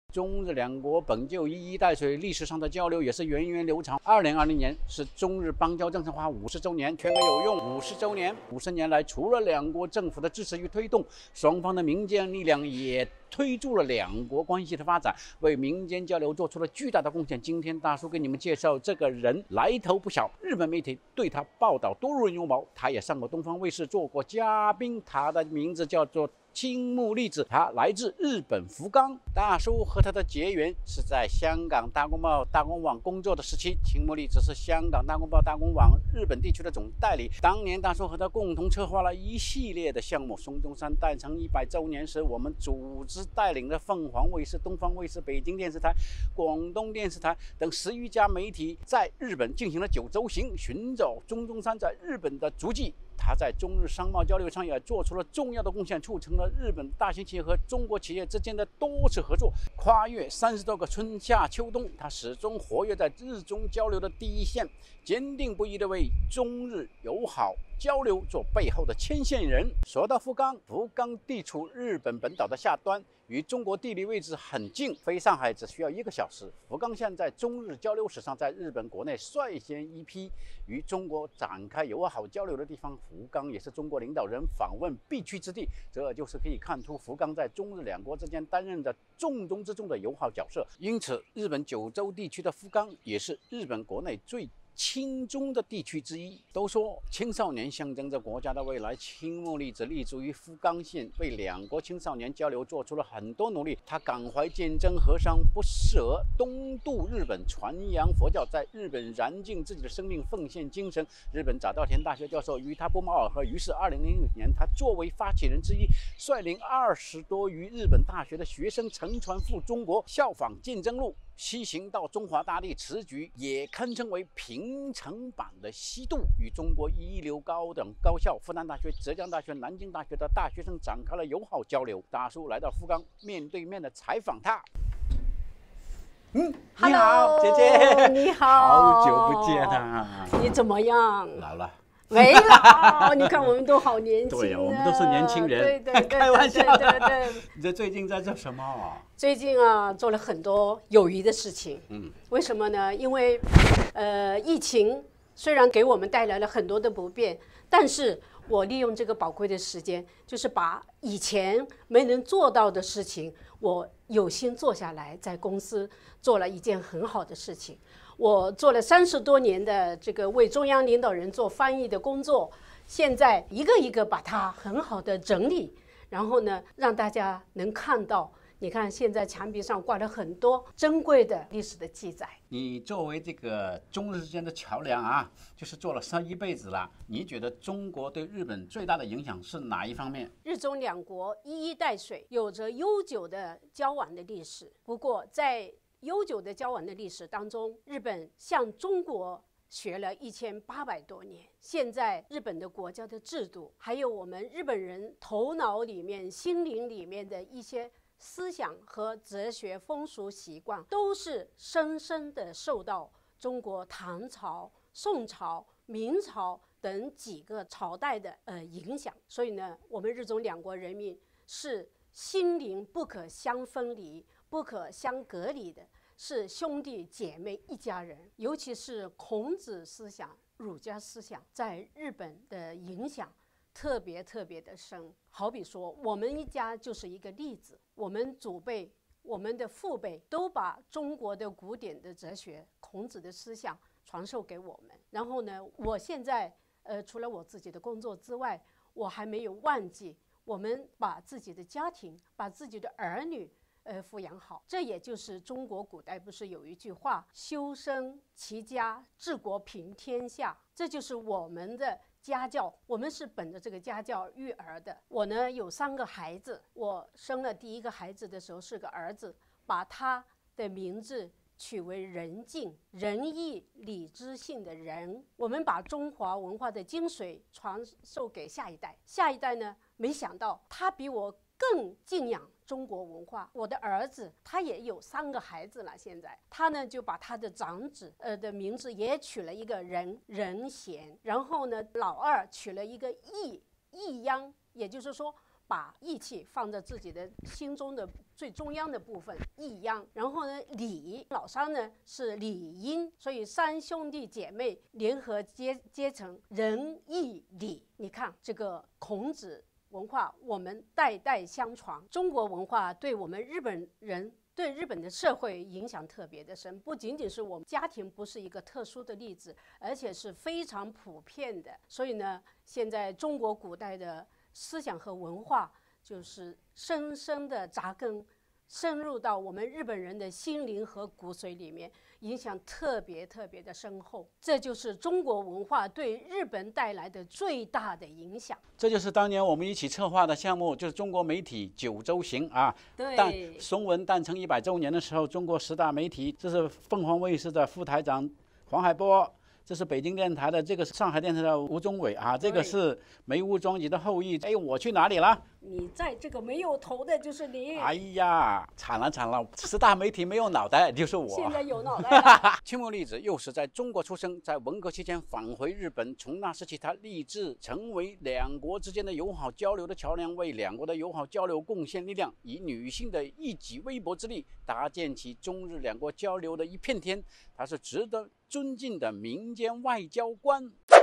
中日两国本就一衣带水，历史上的交流也是源远流长。2020年是中日邦交正常化50周年，全额有用50周年。50年来，除了两国政府的支持与推动，双方的民间力量也推助了两国关系的发展，为民间交流做出了巨大的贡献。今天大叔给你们介绍这个人，来头不小，日本媒体对他报道多如牛毛，他也上过东方卫视做过嘉宾。他的名字叫做青木利子，他来自日本福冈。大叔和他的结缘是在香港大公报大公网工作的时期。青木利子是香港大公报大公网日本地区的总代理。当年大叔和他共同策划了一系列的项目。孙中山诞辰100周年时，我们组织带领了凤凰卫视、东方卫视、北京电视台、广东电视台等10余家媒体在日本进行了9周行，寻找孙中山在日本的足迹。他在中日商贸交流上也做出了重要的贡献，促成了日本大型企业和中国企业之间的多次合作，跨越30多个春夏秋冬。他始终活跃在日中交流的第一线，坚定不移地为中日友好交流做背后的牵线人。说到福冈，福冈地处日本本岛的下端，与中国地理位置很近，飞上海只需要1个小时。福冈县在中日交流史上，在日本国内率先一批与中国展开友好交流的地方。福冈也是中国领导人访问必去之地，这就是可以看出福冈在中日两国之间担任着重中之重的友好角色。因此，日本九州地区的福冈也是日本国内最亲中的地区之一。都说青少年象征着国家的未来，青木利子立足于福冈县，为两国青少年交流做出了很多努力。他感怀战争和伤，不舍东渡日本，传扬佛教，在日本燃尽自己的生命，奉献精神。日本早稻田大学教授与他不谋而合，于是2006年，他作为发起人之一，率领20多余日本大学的学生乘船赴中国，效仿鉴真路，西行到中华大地。此举也堪称为平成版的西渡，与中国一流高等高校复旦大学、浙江大学、南京大学的大学生展开了友好交流。大叔来到福冈，面对面的采访他。你好，姐姐。 你好， 好久不见啊！ 你怎么样？ 老了。 没老，你看我们都好年轻。 对呀，我们都是年轻人。 对， 开玩笑的。 对。 你这最近在做什么？ 最近啊，做了很多有益的事情。为什么呢？因为，疫情虽然给我们带来了很多的不便，但是我利用这个宝贵的时间，就是把以前没能做到的事情，我有心做下来，在公司做了一件很好的事情。我做了30多年的这个为中央领导人做翻译的工作，现在一个一个把它很好的整理，然后呢，让大家能看到。你看，现在墙壁上挂了很多珍贵的历史的记载。 你作为这个中日之间的桥梁啊，就是做了一辈子了。你觉得中国对日本最大的影响是哪一方面？ 日中两国一衣带水，有着悠久的交往的历史。不过，在悠久的交往的历史当中，日本向中国学了1800多年。现在日本的国家的制度，还有我们日本人头脑里面、心灵里面的一些思想和哲学风俗习惯，都是深深地受到中国唐朝、宋朝、明朝等几个朝代的影响。所以呢，我们日中两国人民是心灵不可相分离、不可相隔离的，是兄弟姐妹一家人。尤其是孔子思想、儒家思想在日本的影响特别的深。好比说，我们一家就是一个例子，我们祖辈、我们的父辈都把中国的古典的哲学、孔子的思想传授给我们。然后呢，我现在除了我自己的工作之外，我还没有忘记我们把自己的家庭、把自己的儿女抚养好。这也就是中国古代不是有一句话，修身齐家治国平天下，这就是我们的家教。我们是本着这个家教育儿的。我呢有3个孩子，我生了第1个孩子的时候是个儿子，把他的名字取为仁敬，仁义礼智信的仁。我们把中华文化的精髓传授给下一代，下一代呢，没想到他比我更敬仰中国文化。我的儿子他也有3个孩子了，现在他呢就把他的长子的名字也取了一个仁贤，然后呢老二取了一个易央，也就是说把义气放在自己的心中的最中央的部分，义央。然后呢，礼老商呢是礼英，所以三兄弟姐妹联合结成仁义礼。你看这个孔子文化，我们代代相传。中国文化对我们日本人。对日本的社会影响特别的深，不仅仅是我们家庭不是一个特殊的例子，而且是非常普遍的。所以呢，现在中国古代的思想和文化就是深深的扎根，深入到我们日本人的心灵和骨髓里面，影响特别的深厚。这就是中国文化对日本带来的最大的影响。 这就是当年我们一起策划的项目，就是中国媒体9周行啊。 对。 松文诞辰100周年的时候，中国10大媒体，这是凤凰卫视的副台长黄海波，这是北京电台的，这个是上海电台的吴宗伟啊，这个是梅屋庄吉的后裔。哎，我去哪里了？ 你在这个没有头的就是你。 哎呀，惨了，10大媒体没有脑袋，就是我。 现在有脑袋了。 青木粒子又是在中国出生，在文革期间返回日本，从那时起，他立志成为两国之间的友好交流的桥梁，为两国的友好交流贡献力量，以女性的一己微薄之力，搭建起中日两国交流的一片天。他是值得尊敬的民间外交官。